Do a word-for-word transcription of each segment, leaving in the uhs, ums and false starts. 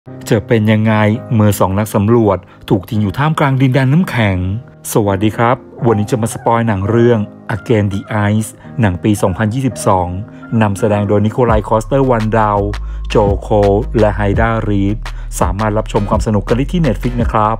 จะเป็นยังไงเมื่อสองนักสำรวจถูกทิ้งอยู่ท่ามกลางดินแดนน้ำแข็งสวัสดีครับวันนี้จะมาสปอยหนังเรื่อง Again the Ice หนังปี สองพันยี่สิบสอง นำแสดงโดยนิโคลัยคอสเตอร์วันดาวโจโคและไฮดารีดสามารถรับชมความสนุกกันได้ที่ Netflix นะครับ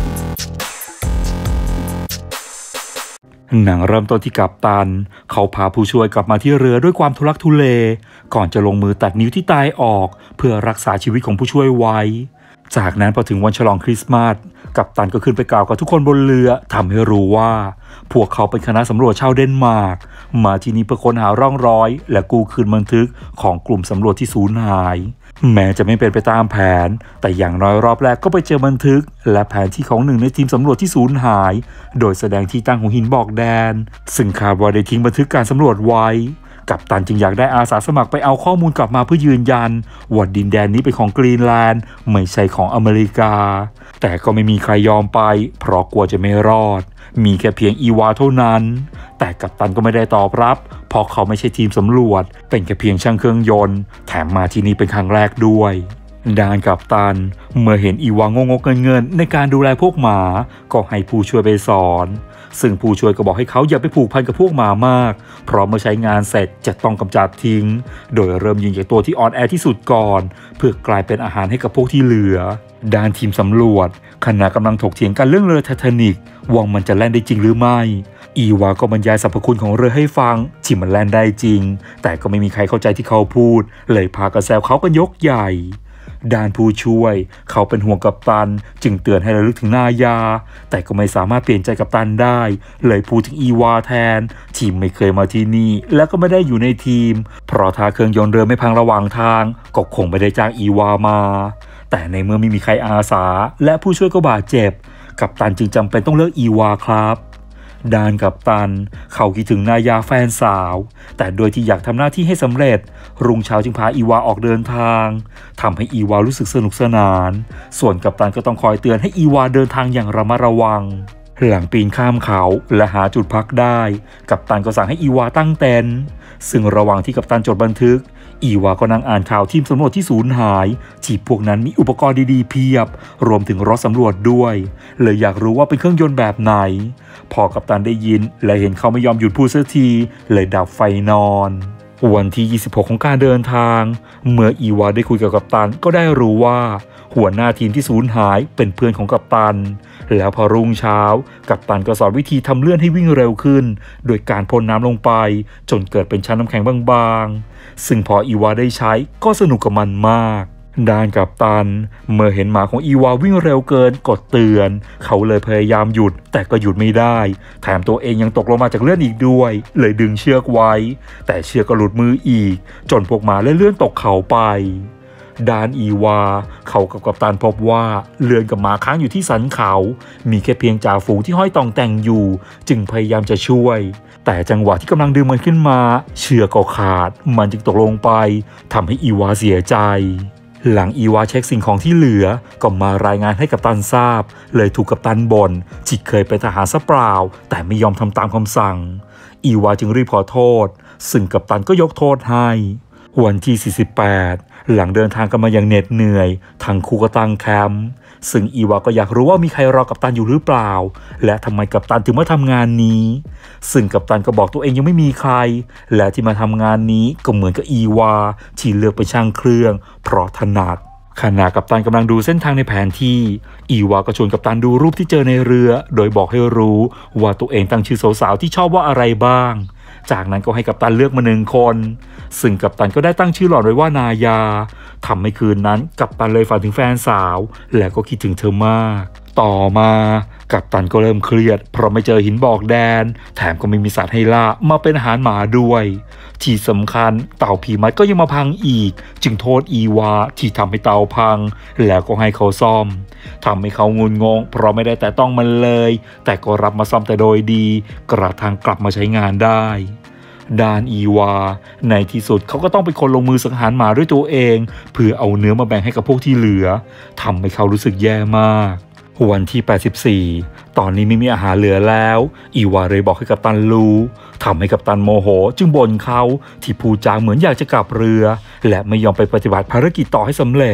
หนังเริ่มต้นที่กัปตันเขาพาผู้ช่วยกลับมาที่เรือด้วยความทุลักทุเลก่อนจะลงมือตัดนิ้วที่ตายออกเพื่อรักษาชีวิตของผู้ช่วยไว้จากนั้นพอถึงวันฉลองคริสต์มาสกัปตันก็ขึ้นไปกล่าวกับทุกคนบนเรือทำให้รู้ว่าพวกเขาเป็นคณะสำรวจชาวเดนมาร์กมาที่นี่เพื่อค้นหาร่องรอยและกู้คืนบันทึกของกลุ่มสำรวจที่สูญหายแม้จะไม่เป็นไปตามแผนแต่อย่างน้อยรอบแรกก็ไปเจอบันทึกและแผนที่ของหนึ่งในทีมสำรวจที่สูญหายโดยแสดงที่ตั้งของหินบอกแดนซึ่งคาดว่าได้ทิ้งบันทึกการสำรวจไว้กัปตันจึงอยากได้อาสาสมัครไปเอาข้อมูลกลับมาเพื่อยืนยันว่าดินแดนนี้เป็นของกรีนแลนด์ไม่ใช่ของอเมริกาแต่ก็ไม่มีใครยอมไปเพราะกลัวจะไม่รอดมีแค่เพียงอีวาเท่านั้นแต่กัปตันก็ไม่ได้ตอบรับเพราะเขาไม่ใช่ทีมสำรวจเป็นแค่เพียงช่างเครื่องยนต์แถมมาที่นี่เป็นครั้งแรกด้วยด้านกัปตันเมื่อเห็นอีวางงกเงินๆในการดูแลพวกหมาก็ให้ผู้ช่วยไปสอนซึ่งผู้ช่วยก็บอกให้เขาอย่าไปผูกพันกับพวกหมามากเพราะเมื่อใช้งานเสร็จจะต้องกำจัดทิ้งโดยเริ่มยิงจากตัวที่อ่อนแอที่สุดก่อนเพื่อกลายเป็นอาหารให้กับพวกที่เหลือด้านทีมสำรวจขณะกำลังถกเถียงกันเรื่องเรือไททานิกว่ามันจะแล่นได้จริงหรือไม่อีวาก็บรรยายสรรพคุณของเรือให้ฟังที่มันแล่นได้จริงแต่ก็ไม่มีใครเข้าใจที่เขาพูดเลยพากันแซวเขากันยกใหญ่ด้านผู้ช่วยเขาเป็นห่วงกัปตันจึงเตือนให้ระลึกถึงนายาแต่ก็ไม่สามารถเปลี่ยนใจกัปตันได้เลยพูดถึงอีวาแทนทีมไม่เคยมาที่นี่และก็ไม่ได้อยู่ในทีมเพราะถ้าเครื่องยนต์เรือไม่พังระหว่างทางก็คงไม่ได้จ้างอีวามาแต่ในเมื่อไม่มีใครอาสาและผู้ช่วยก็บาดเจ็บกัปตันจึงจำเป็นต้องเลิกอีวาครับด้านกัปตันเขาคิดถึงนายาแฟนสาวแต่โดยที่อยากทำหน้าที่ให้สำเร็จรุ่งเช้าจึงพาอีวาออกเดินทางทำให้อีวารู้สึกสนุกสนานส่วนกัปตันก็ต้องคอยเตือนให้อีวาเดินทางอย่างระมัดระวังหลังปีนข้ามเขาและหาจุดพักได้กัปตันก็สั่งให้อีวาตั้งเต็นท์ซึ่งระหว่างที่กัปตันจดบันทึกอีวาก็นั่งอ่านข่าวทีมสำรวจที่สูญหายที่พวกนั้นมีอุปกรณ์ดีๆเพียบรวมถึงรถสำรวจด้วยเลยอยากรู้ว่าเป็นเครื่องยนต์แบบไหนพอกัปตันได้ยินและเห็นเขาไม่ยอมหยุดพูดสักทีเลยดับไฟนอนวันที่ยี่สิบหกของการเดินทางเมื่ออีวาได้คุยกับกัปตันก็ได้รู้ว่าหัวหน้าทีมที่สูญหายเป็นเพื่อนของกัปตันแล้วพอรุ่งเช้ากัปตันก็สอนวิธีทำเลื่อนให้วิ่งเร็วขึ้นโดยการพ่นน้ำลงไปจนเกิดเป็นชั้นน้ำแข็งบางๆซึ่งพออีวาได้ใช้ก็สนุกกับมันมากด้านกัปตันเมื่อเห็นหมาของอีวาวิ่งเร็วเกินกดเตือนเขาเลยพยายามหยุดแต่ก็หยุดไม่ได้แถมตัวเองยังตกลงมาจากเลื่อนอีกด้วยเลยดึงเชือกไว้แต่เชือกก็หลุดมืออีกจนพวกหมาเลื่อนตกเขาไปด้านอีวาเขากับกัปตันพบว่าเรือนกับหมาค้างอยู่ที่สันเขามีแค่เพียงจ่าฝูงที่ห้อยตองแต่งอยู่จึงพยายามจะช่วยแต่จังหวะที่กำลังดึงมันขึ้นมาเชือกก็ขาดมันจึงตกลงไปทำให้อีวาเสียใจหลังอีวาเช็คสิ่งของที่เหลือก็มารายงานให้กัปตันทราบเลยถูกกัปตันบ่นที่เคยเป็นทหารซะเปล่าแต่ไม่ยอมทำตามคำสั่งอีวาจึงรีบขอโทษซึ่งกัปตันก็ยกโทษให้วันที่สี่สิบแปดหลังเดินทางกันมาอย่างเหน็ดเหนื่อยทั้งคู่ก็ตั้งแคมป์ซึ่งอีวาก็อยากรู้ว่ามีใครรอกัปตันอยู่หรือเปล่าและทำไมกัปตันถึงมาทำงานนี้ซึ่งกัปตันก็บอกตัวเองยังไม่มีใครและที่มาทำงานนี้ก็เหมือนกับอีวาที่เลือกเป็นช่างเครื่องเพราะถนัดขณะกัปตันกำลังดูเส้นทางในแผนที่อีวาก็ชวนกัปตันดูรูปที่เจอในเรือโดยบอกให้รู้ว่าตัวเองตั้งชื่อสาวๆที่ชอบว่าอะไรบ้างจากนั้นก็ให้กัปตันเลือกมาหนึ่งคนซึ่งกัปตันก็ได้ตั้งชื่อหล่อนไว้ว่านายาทำให้คืนนั้นกัปตันเลยฝันถึงแฟนสาวและก็คิดถึงเธอมากต่อมากัปตันก็เริ่มเครียดเพราะไม่เจอหินบอกแดนแถมก็ไม่มีสัตว์ให้ล่ามาเป็นอาหารหมาด้วยที่สำคัญเต่าผีมัดก็ยังมาพังอีกจึงโทษอีวาที่ทำให้เต่าพังแล้วก็ให้เขาซ่อมทำให้เขางุนงงเพราะไม่ได้แต่ต้องมันเลยแต่ก็รับมาซ่อมแต่โดยดีกระทั่งกลับมาใช้งานได้ด้านอีวาในที่สุดเขาก็ต้องเป็นคนลงมือสังหารหมาด้วยตัวเองเพื่อเอาเนื้อมาแบ่งให้กับพวกที่เหลือทำให้เขารู้สึกแย่มากวันที่แปดสิบสี่ตอนนี้ไม่มีอาหารเหลือแล้วอีวาเลยบอกให้กัปตันรู้ทำให้กัปตันโมโหจึงบ่นเขาที่พูดจาเหมือนอยากจะกลับเรือและไม่ยอมไปปฏิบัติภารกิจต่อให้สำเร็จ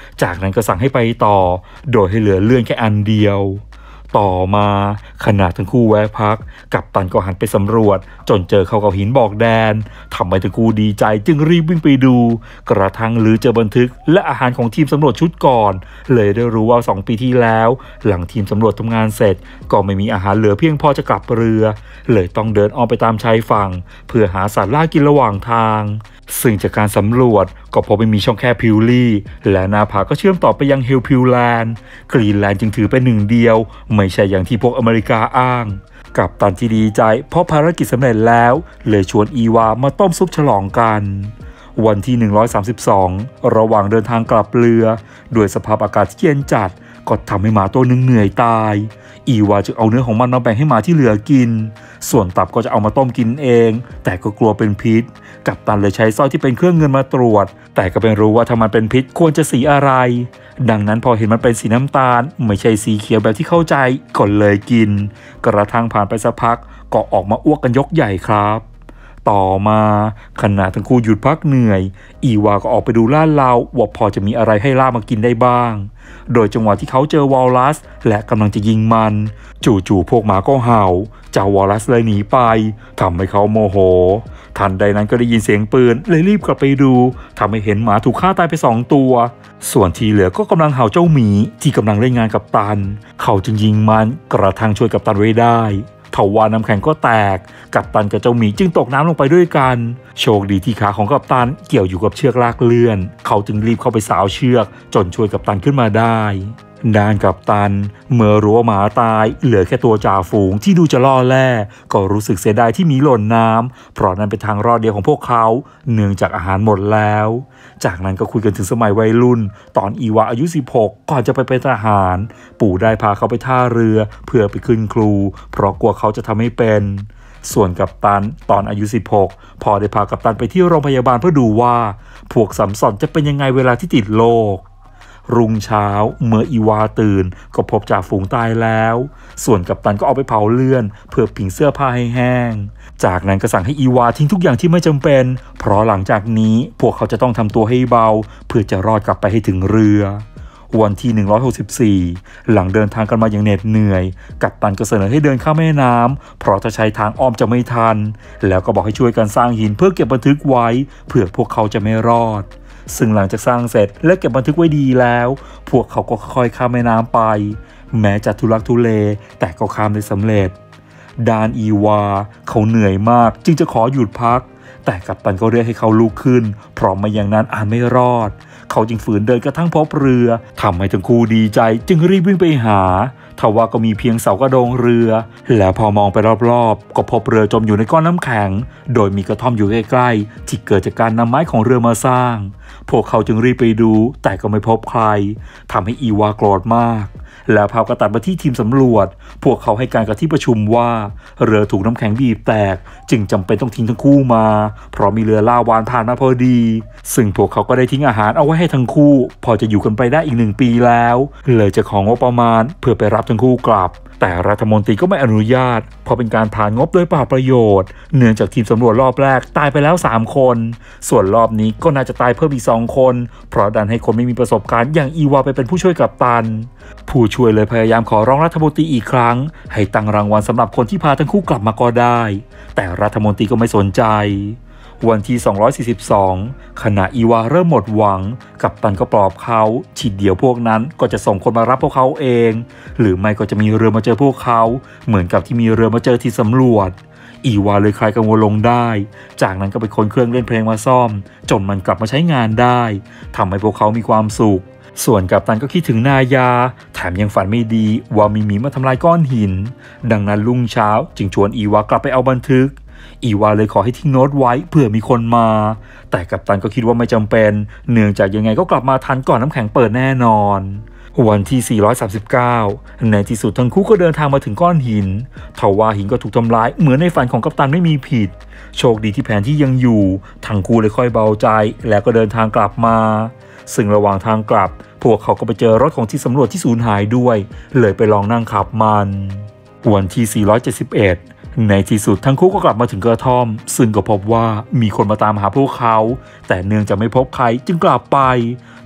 จากนั้นก็สั่งให้ไปต่อโดยให้เหลือเลื่อนแค่อันเดียวต่อมาขณะทั้งคู่แวะพักกัปตันก็หันไปสำรวจจนเจอเขากับหินบอกแดนทำให้ทั้งคู่ดีใจจึงรีบวิ่งไปดูกระทั่งลือเจอบันทึกและอาหารของทีมสำรวจชุดก่อนเลยได้รู้ว่าสองปีที่แล้วหลังทีมสำรวจทำงานเสร็จก็ไม่มีอาหารเหลือเพียงพอจะกลับเรือเลยต้องเดินอ้อมไปตามชายฝั่งเพื่อหาสัตว์ล่ากินระหว่างทางซึ่งจากการสำรวจก็พบไม่มีช่องแคบพิวลี่และหน้าผาก็เชื่อมต่อไปยังเฮลพิวแลนด์กรีนแลนด์จึงถือเป็นหนึ่งเดียวไม่ใช่อย่างที่พวกอเมริกาอ้างกัปตันที่ดีใจเพราะภารกิจสำเร็จแล้วเลยชวนอีวามาต้มซุปฉลองกันวันที่หนึ่งร้อยสามสิบสองระหว่างเดินทางกลับเรือด้วยสภาพอากาศที่เย็นจัดก็ทำให้หมาตัวหนึ่งเหนื่อยตายอีวาจึงเอาเนื้อของมันมาแบ่งให้หมาที่เหลือกินส่วนตับก็จะเอามาต้มกินเองแต่ก็กลัวเป็นพิษกัปตันเลยใช้สร้อยที่เป็นเครื่องเงินมาตรวจแต่ก็ไม่รู้ว่าถ้ามันเป็นพิษควรจะสีอะไรดังนั้นพอเห็นมันเป็นสีน้ำตาลไม่ใช่สีเขียวแบบที่เข้าใจก็เลยกินกระทั่งผ่านไปสักพักก็ออกมาอ้วกกันยกใหญ่ครับต่อมาขณะทั้งคู่หยุดพักเหนื่อยอีวาก็ออกไปดูลาดเลาว่าพอจะมีอะไรให้ล่ามากินได้บ้างโดยจังหวะที่เขาเจอวอลลัสและกำลังจะยิงมันจู่ๆพวกหมาก็เห่าเจ้าวอลลัสเลยหนีไปทำให้เขาโมโหทันใดนั้นก็ได้ยินเสียงปืนเลยรีบกลับไปดูทำให้เห็นหมาถูกฆ่าตายไปสองตัวส่วนที่เหลือก็กำลังเห่าเจ้าหมีที่กำลังเล่นงานกัปตันเขาจึงยิงมันกระทั่งช่วยกัปตันไว้ได้ทว่าน้ำแข็งก็แตกกัปตันกับเจ้าหมีจึงตกน้ำลงไปด้วยกันโชคดีที่ขาของกัปตันเกี่ยวอยู่กับเชือกลากเลื่อนเขาจึงรีบเข้าไปสาวเชือกจนช่วยกัปตันขึ้นมาได้ด้านกัปตันเมื่อรู้ว่าหมาตายเหลือแค่ตัวจ่าฝูงที่ดูจะล่อแร่ก็รู้สึกเสียดายที่หมีหล่นน้ำเพราะนั่นเป็นทางรอดเดียวของพวกเขาเนื่องจากอาหารหมดแล้วจากนั้นก็คุยกันถึงสมัยวัยรุ่นตอนอีวาอายุสิบหกก่อนจะไปเป็นทหารปู่ได้พาเขาไปท่าเรือเพื่อไปขึ้นครูเพราะกลัวเขาจะทำให้เป็นส่วนกัปตันตอนอายุสิบหกพอได้พากัปตันไปที่โรงพยาบาลเพื่อดูว่าพวกสัมสอนจะเป็นยังไงเวลาที่ติดโรครุ่งเช้าเมื่ออีวาตื่นก็พบจ่าฝูงตายแล้วส่วนกัปตันก็เอาไปเผาเลื่อนเพื่อผิงเสื้อผ้าให้แห้งจากนั้นก็สั่งให้อีวาทิ้งทุกอย่างที่ไม่จำเป็นเพราะหลังจากนี้พวกเขาจะต้องทำตัวให้เบาเพื่อจะรอดกลับไปให้ถึงเรือวันที่หนึ่งร้อยหกสิบสี่หลังเดินทางกันมาอย่างเหน็ดเหนื่อยกัปตันก็เสนอให้เดินข้ามแม่น้ำเพราะถ้าใช้ทางอ้อมจะไม่ทันแล้วก็บอกให้ช่วยกันสร้างหินเพื่อเก็บบันทึกไว้เพื่อพวกเขาจะไม่รอดซึ่งหลังจากสร้างเสร็จและเก็บบันทึกไว้ดีแล้วพวกเขาก็ค่อยๆข้ามแม่น้ำไปแม้จะทุลักทุเลแต่ก็ข้ามได้สำเร็จด้านอีวาเขาเหนื่อยมากจึงจะขอหยุดพักแต่กัปตันก็เรียกให้เขาลุกขึ้นเพราะไม่อย่างนั้นอาจไม่รอดเขาจึงฝืนเดินกระทั่งพบเรือทำให้ทั้งคู่ดีใจจึงรีบวิ่งไปหาทว่าก็มีเพียงเสากระโดงเรือแล้วพอมองไปรอบๆก็พบเรือจมอยู่ในก้อนน้ำแข็งโดยมีกระท่อมอยู่ใกล้ๆที่เกิดจากการนำไม้ของเรือมาสร้างพวกเขาจึงรีบไปดูแต่ก็ไม่พบใครทำให้อีวาโกรธมากแล้วภาพก็ตัดมาที่ทีมสำรวจพวกเขาให้การกับที่ประชุมว่าเรือถูกน้ำแข็งบีบแตกจึงจำเป็นต้องทิ้งทั้งคู่มาเพราะมีเรือล่าวานผ่านมาพอดีซึ่งพวกเขาก็ได้ทิ้งอาหารเอาไว้ให้ทั้งคู่พอจะอยู่กันไปได้อีกหนึ่งปีแล้วเลยจะของงบประมาณเพื่อไปรับทั้งคู่กลับแต่รัฐมนตรีก็ไม่อนุญาตเพราะเป็นการผ่านงบโดยเปล่าประโยชน์เนื่องจากทีมสำรวจรอบแรกตายไปแล้วสามคนส่วนรอบนี้ก็น่าจะตายเพิ่มอีกสองคนเพราะดันให้คนไม่มีประสบการณ์อย่างอีวาไปเป็นผู้ช่วยกัปตันผู้ช่วยเลยพยายามขอร้องรัฐมนตรีอีกครั้งให้ตั้งรางวัลสำหรับคนที่พาทั้งคู่กลับมาก็ได้แต่รัฐมนตรีก็ไม่สนใจวันที่สองร้อยสี่สิบสองขณะอีวาเริ่มหมดหวังกัปตันก็ปลอบเขาทีเดียวพวกนั้นก็จะส่งคนมารับพวกเขาเองหรือไม่ก็จะมีเรือมาเจอพวกเขาเหมือนกับที่มีเรือมาเจอที่สำรวจอีวาเลยคลายกังวลลงได้จากนั้นก็ไปค้นเครื่องเล่นเพลงมาซ่อมจนมันกลับมาใช้งานได้ทำให้พวกเขามีความสุขส่วนกัปตันก็คิดถึงนายาแถมยังฝันไม่ดีว่ามีหมีมาทำลายก้อนหินดังนั้นรุ่งเช้าจึงชวนอีวากลับไปเอาบันทึกอีวาเลยขอให้ทิ้งโน้ตไว้เผื่อมีคนมาแต่กัปตันก็คิดว่าไม่จำเป็นเนื่องจากยังไงก็กลับมาทันก่อนน้ำแข็งเปิดแน่นอนวันที่สี่ร้อยสามสิบเก้าในที่สุดทั้งคู่ก็เดินทางมาถึงก้อนหินทว่าหินก็ถูกทำลายเหมือนในฝันของกัปตันไม่มีผิดโชคดีที่แผนที่ยังอยู่ทั้งคู่เลยค่อยเบาใจแล้วก็เดินทางกลับมาซึ่งระหว่างทางกลับพวกเขาก็ไปเจอรถของที่สำรวจที่สูญหายด้วยเลยไปลองนั่งขับมันวันที่สี่ร้อยเจ็ดสิบเอ็ดในที่สุดทั้งคู่ก็กลับมาถึงกระท่อมซึ่งก็พบว่ามีคนมาตามหาพวกเขาแต่เนื่องจากไม่พบใครจึงกลับไปท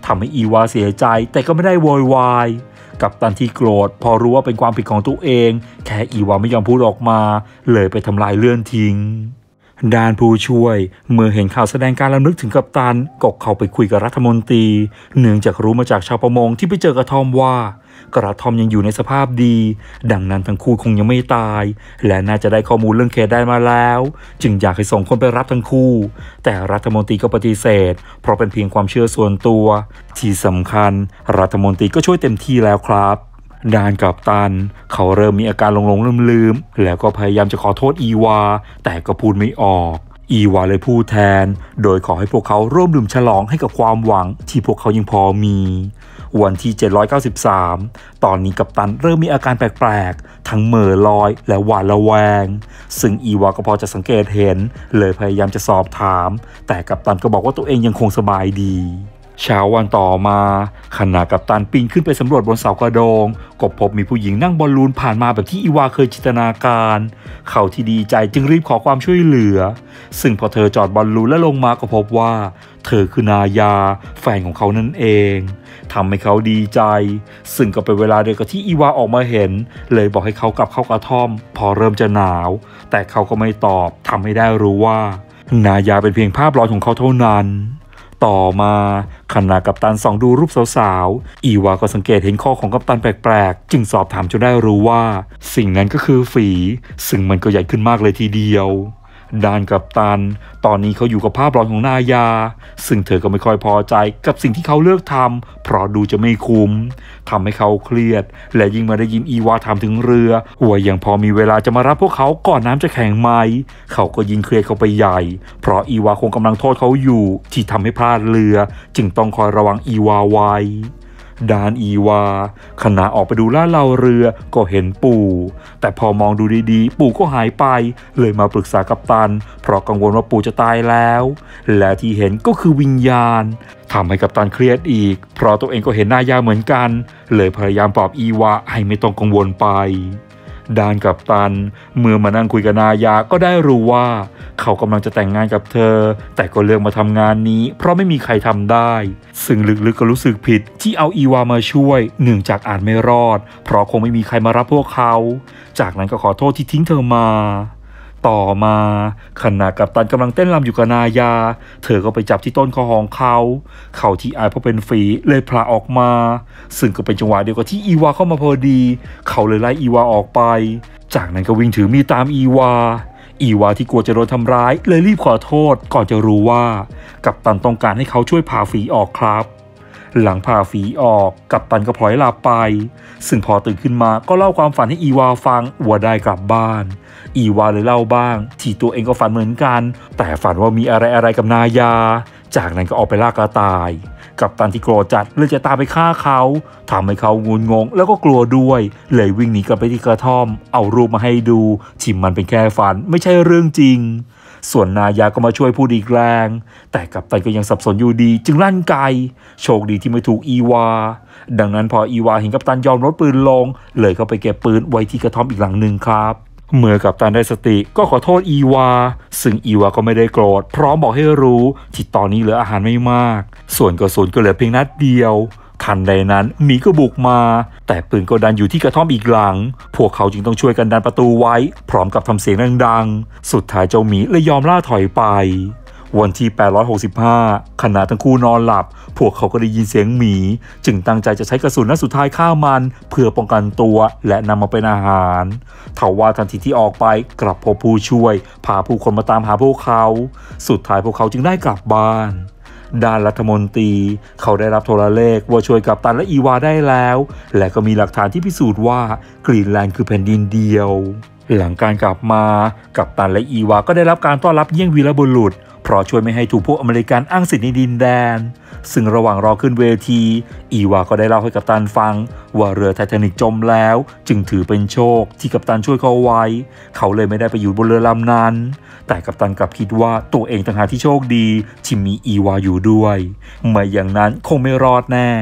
ทำให้อีวาเสียใจแต่ก็ไม่ได้โวยวายกัปตันที่โกรธพอรู้ว่าเป็นความผิดของตัวเองแค่อีวาไม่ยอมพูดออกมาเลยไปทำลายเลื่อนทิ้งด้านผู้ช่วยเมื่อเห็นข่าวแสดงการรำลึกถึงกัปตันก็เข้าไปคุยกับรัฐมนตรีเนื่องจากรู้มาจากชาวประมงที่ไปเจอกระท่อมว่ากระท่อมยังอยู่ในสภาพดีดังนั้นทั้งคู่คงยังไม่ตายและน่าจะได้ข้อมูลเรื่องเคสได้มาแล้วจึงอยากให้ส่งคนไปรับทั้งคู่แต่รัฐมนตรีก็ปฏิเสธเพราะเป็นเพียงความเชื่อส่วนตัวที่สำคัญรัฐมนตรีก็ช่วยเต็มที่แล้วครับด้านกัปตันเขาเริ่มมีอาการหลงๆลืมๆแล้วก็พยายามจะขอโทษอีวาแต่ก็พูดไม่ออกอีวาเลยพูดแทนโดยขอให้พวกเขาร่วมดื่มฉลองให้กับความหวังที่พวกเขายังพอมีวันที่เจ็ดร้อยเก้าสิบสามตอนนี้กัปตันเริ่มมีอาการแปลกๆทั้งเหม่อลอยและหวาดระแวงซึ่งอีวาก็พอจะสังเกตเห็นเลยพยายามจะสอบถามแต่กัปตันก็บอกว่าตัวเองยังคงสบายดีเช้าวันต่อมาขณะกัปตันปีนขึ้นไปสำรวจบนเสากระโดงก็พบมีผู้หญิงนั่งบอลลูนผ่านมาแบบที่อีวาเคยจินตนาการเขาที่ดีใจจึงรีบขอความช่วยเหลือซึ่งพอเธอจอดบอลลูนและลงมาก็พบว่าเธอคือนายาแฟนของเขานั่นเองทำให้เขาดีใจซึ่งก็เป็นเวลาเดียวกับที่อีวาออกมาเห็นเลยบอกให้เขากลับเข้ากระท่อมพอเริ่มจะหนาวแต่เขาก็ไม่ตอบทำให้ได้รู้ว่านายาเป็นเพียงภาพลอยของเขาเท่านั้นต่อมาขณะกัปตันส่องดูรูปสาวๆอีวาก็สังเกตเห็นข้อของกัปตันแปลกๆจึงสอบถามจนได้รู้ว่าสิ่งนั้นก็คือฝีซึ่งมันก็ใหญ่ขึ้นมากเลยทีเดียวด้านกัปตันตอนนี้เขาอยู่กับภาพลอยของนายาซึ่งเธอก็ไม่ค่อยพอใจกับสิ่งที่เขาเลือกทำเพราะดูจะไม่คุ้มทำให้เขาเครียดและยิ่งมาได้ยินอีวาถามถึงเรือว่ายังพอมีเวลาจะมารับพวกเขาก่อนน้ำจะแข็งไหมเขาก็ยิ่งเครียดเข้าไปใหญ่เพราะอีวาคงกำลังโทษเขาอยู่ที่ทำให้พลาดเรือจึงต้องคอยระวังอีวาไว้ด้านอีวาขณะออกไปดูลาดเหลาเรือก็เห็นปู่แต่พอมองดูดีๆปู่ก็หายไปเลยมาปรึกษากัปตันเพราะกังวลว่าปู่จะตายแล้วและที่เห็นก็คือวิญญาณทำให้กัปตันเครียดอีกเพราะตัวเองก็เห็นนายาเหมือนกันเลยพยายามปลอบอีวาให้ไม่ต้องกังวลไปด้านกัปตันเมื่อมานั่งคุยกับนายาก็ได้รู้ว่าเขากำลังจะแต่งงานกับเธอแต่ก็เลือกมาทำงานนี้เพราะไม่มีใครทำได้ซึ่งลึกๆก็รู้สึกผิดที่เอาอีวามาช่วยเนื่องจากอาจไม่รอดเพราะคงไม่มีใครมารับพวกเขาจากนั้นก็ขอโทษที่ทิ้งเธอมาต่อมาขณะกัปตันกำลังเต้นรำอยู่กับนายาเธอก็ไปจับที่ต้นคอของเขาเขาที่อายเพราะเป็นฝีเลยพลาออกมาซึ่งก็เป็นจังหวะเดียวกับที่อีวาเข้ามาพอดีเขาเลยไล่อีวาออกไปจากนั้นก็วิ่งถือมีดตามอีวาอีวาที่กลัวจะโดนทำร้ายเลยรีบขอโทษก่อนจะรู้ว่ากัปตันต้องการให้เขาช่วยผ่าฝีออกครับหลังผ่าฝีออกกัปตันก็พลอยหลับไปซึ่งพอตื่นขึ้นมาก็เล่าความฝันให้อีวาฟังว่าได้กลับบ้านอีวาเลยเล่าบ้างที่ตัวเองก็ฝันเหมือนกันแต่ฝันว่ามีอะไรอะไรกับนายาจากนั้นก็ออกไปล่ากระต่ายกัปตันที่โกรธจัดเลยจะตามไปฆ่าเขาทำให้เขางุนงงแล้วก็กลัวด้วยเลยวิ่งหนีกลับไปที่กระท่อมเอารูปมาให้ดูที่มันเป็นแค่ฝันไม่ใช่เรื่องจริงส่วนนายาก็มาช่วยพูดอีกแรงแต่กัปตันก็ยังสับสนอยู่ดีจึงลั่นไกโชคดีที่ไม่ถูกอีวาดังนั้นพออีวาเห็นกัปตันยอมลดปืนลงเลยเข้าไปเก็บปืนไว้ที่กระท่อมอีกหลังหนึ่งครับเมื่อกัปตันได้สติก็ขอโทษอีวาซึ่งอีวาก็ไม่ได้โกรธพร้อมบอกให้รู้ที่ตอนนี้เหลืออาหารไม่มากส่วนกระสุนก็เหลือเพียงนัดเดียวทันใดนั้นหมีก็บุกมาแต่ปืนก็ดันอยู่ที่กระท่อมอีกหลังพวกเขาจึงต้องช่วยกันดันประตูไว้พร้อมกับทำเสียงดังๆสุดท้ายเจ้าหมีเลยยอมล่าถอยไปวันที่แปดร้อยหกสิบห้าขณะทั้งคู่นอนหลับพวกเขาก็ได้ยินเสียงหมีจึงตั้งใจจะใช้กระสุนนัดสุดท้ายฆ่ามันเพื่อป้องกันตัวและนำมาเป็นอาหารทว่าทันทีที่ออกไปกลับพบผู้ช่วยพาผู้คนมาตามหาพวกเขาสุดท้ายพวกเขาจึงได้กลับบ้านด้านรัฐมนตรีเขาได้รับโทรเลขว่าช่วยกัปตันและอีวาได้แล้วและก็มีหลักฐานที่พิสูจน์ว่ากรีนแลนด์คือแผ่นดินเดียวหลังการกลับมากัปตันและอีวาก็ได้รับการต้อนรับเยี่ยงวีรบุรุษเพราะช่วยไม่ให้ถูกพวกอเมริกันอ้างสิทธิ์ในดินแดนซึ่งระหว่างรอขึ้นเวทีอีวาก็ได้เล่าให้กัปตันฟังว่าเรือไททานิคจมแล้วจึงถือเป็นโชคที่กัปตันช่วยเขาไว้เขาเลยไม่ได้ไปอยู่บนเรือลำนั้นแต่กัปตันกลับคิดว่าตัวเองต่างหากที่โชคดีที่มีอีวาอยู่ด้วยไม่อย่างนั้นคงไม่รอดแน่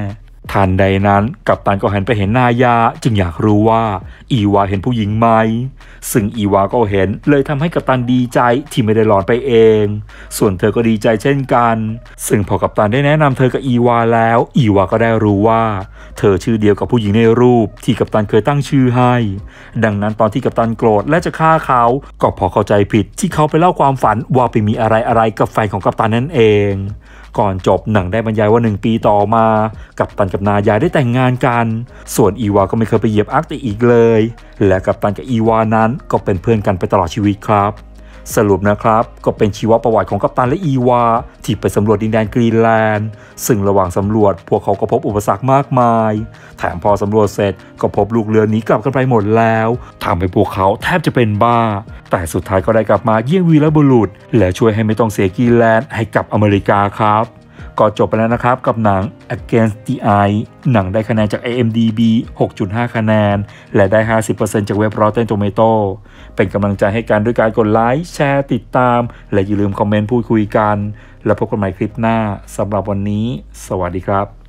ทันใดนั้นกัปตันก็หันไปเห็นนายาจึงอยากรู้ว่าอีวาเห็นผู้หญิงไหมซึ่งอีวาก็เห็นเลยทำให้กัปตันดีใจที่ไม่ได้หลอนไปเองส่วนเธอก็ดีใจเช่นกันซึ่งพอกัปตันได้แนะนำเธอกับอีวาแล้วอีวาก็ได้รู้ว่าเธอชื่อเดียวกับผู้หญิงในรูปที่กัปตันเคยตั้งชื่อให้ดังนั้นตอนที่กัปตันโกรธและจะฆ่าเขาก็พอเข้าใจผิดที่เขาไปเล่าความฝันว่าไปมีอะไรอะไรกับแฟนของกัปตันนั่นเองก่อนจบหนังได้บรรยายว่าหนึ่งปีต่อมากัปตันกับนายาได้แต่งงานกันส่วนอีวาก็ไม่เคยไปเหยียบอาร์กติกอีกเลยและกัปตันกับอีวานั้นก็เป็นเพื่อนกันไปตลอดชีวิตครับสรุปนะครับก็เป็นชีวประวัติของกัปตันและอีวาที่ไปสำรวจดินแดนกรีนแลนด์ซึ่งระหว่างสำรวจพวกเขาก็พบอุปสรรคมากมายแถมพอสำรวจเสร็จก็พบลูกเรือหนีกลับกันไปหมดแล้วทำให้พวกเขาแทบจะเป็นบ้าแต่สุดท้ายก็ได้กลับมาเยี่ยงวีรบุรุษและช่วยให้ไม่ต้องเสียกรีนแลนด์ให้กับอเมริกาครับก็จบไปแล้วนะครับกับหนัง Against the Eye หนังได้คะแนนจาก ไอ เอ็ม ดี บี หกจุดห้า คะแนนและได้ ห้าสิบเปอร์เซ็นต์ จากเว็บ Rotten Tomatoes เป็นกำลังใจให้กันด้วยการกดไลค์แชร์ติดตามและอย่าลืมคอมเมนต์พูดคุยกันแล้วพบกันใหม่คลิปหน้าสำหรับวันนี้สวัสดีครับ